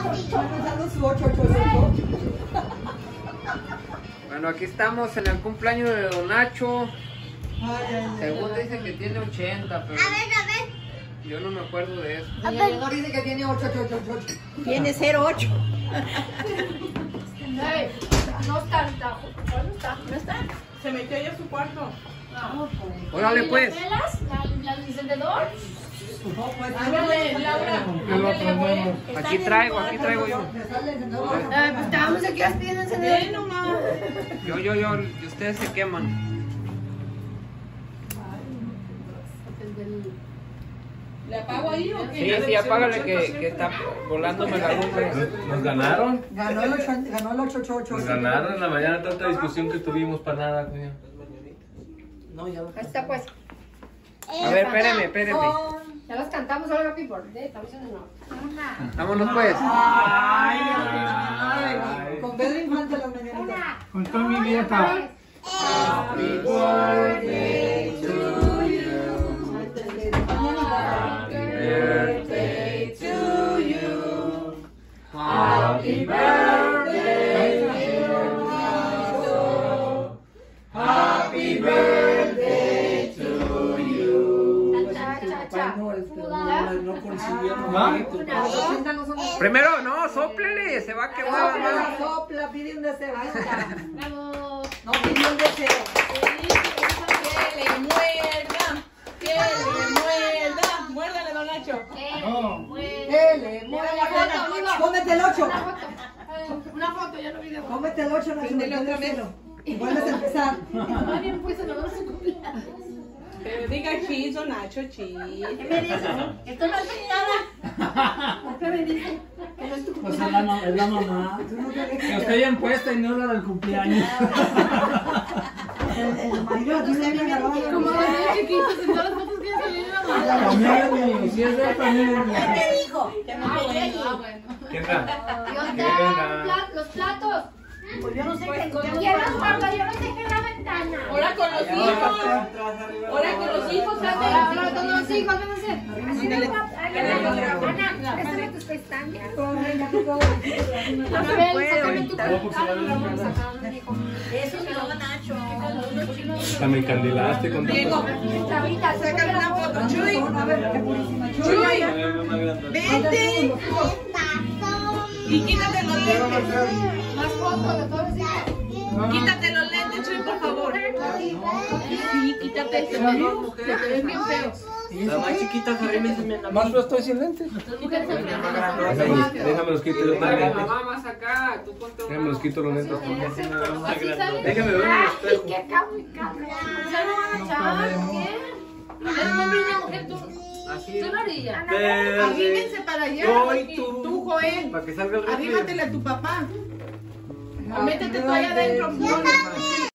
Bueno, aquí estamos en el cumpleaños de Don Nacho. Según dice que tiene 80, pero... A ver. Yo no me acuerdo de eso. El vendedor dice que tiene 8. Tiene 08. No está. ¿No está? Se metió ella a su cuarto. Órale pues. ¿La del encendedor? Ándale, Laura. Aquí traigo yo. Pues estábamos aquí pidiendo encendedor. nomás. Yo. Y ustedes se queman. ¿Le apago ahí o Sí, qué? sí, apágale que está volándome la luz. ¿Nos ganaron? Ganó el 8. Nos ganaron en la mañana tanta discusión que tuvimos para nada, coño. No, ya lo Ahí está pues. A ver, espéreme. Ya las cantamos ahora, people. Estamos en el norte. Vámonos pues. Ay, con Pedro Infante las mañanitas. Con toda mi vieja. Happy birthday to you. Birthday to you. Happy birthday, dear Nacho. Happy birthday to you. No consiguieron. Primero, no, sóplele, se va a quemar. Sopla, pide un deseo. Ahí está. Bravo. No, pide un deseo. Que le muerda. Muérdale, don Nacho. Dele, cómete el 8. Una foto, ya lo vi de foto. Cómete el 8, Nacho. Prendele otra vez. Y vuelves a empezar. Más bien pues se lo vamos a cumpleaños. Diga cheese, don Nacho, cheese. ¿Qué me dice? Esto no es nada. ¿Qué me dice? Que no es tu Pues cumpleaños. es la mamá. Que esté bien puesta y no la del cumpleaños. El marido aquí le viene a Como desde chiquitos en todas las fotos que salieron. También, si es de también. ¿Qué dijo? Que no bueno. ¿Quién da? ¿Y dónde están los platos? Pues yo no sé qué. ¿Quién los guarda? Yo no sé qué es la ventana. Ahora con los hijos. Ahora con los hijos. Ahora con los hijos, vamos a hacer. Así de Ana, préstame tus pestañas. Anabel, sácame tu Eso me lo van Nacho. Hasta me encandilaste con Diego, Ahorita, sácame una foto. Chuy, A ver, qué purísima. Chuy, vente. Y quítate los lentes. más fotos de todos los hijos. Quítate los lentes, Chuy, por favor. Sí, quítate. Se te ven bien feos. La más chiquita, Más yo estoy sin lentes. Déjame los quito los la lentes. mamá más acá, tú ponte Déjame los quito los lentes. Déjame ver en el espejo. ¿Qué cabrón? Ya no van a echar, ¿qué? Es una niña, mujer, tú. Así. Tú la orilla. Arrímense para allá. Yo y tú. Tú, Joel. Para que salga el refri. Arrímatele a tu papá. O métete tú allá adentro.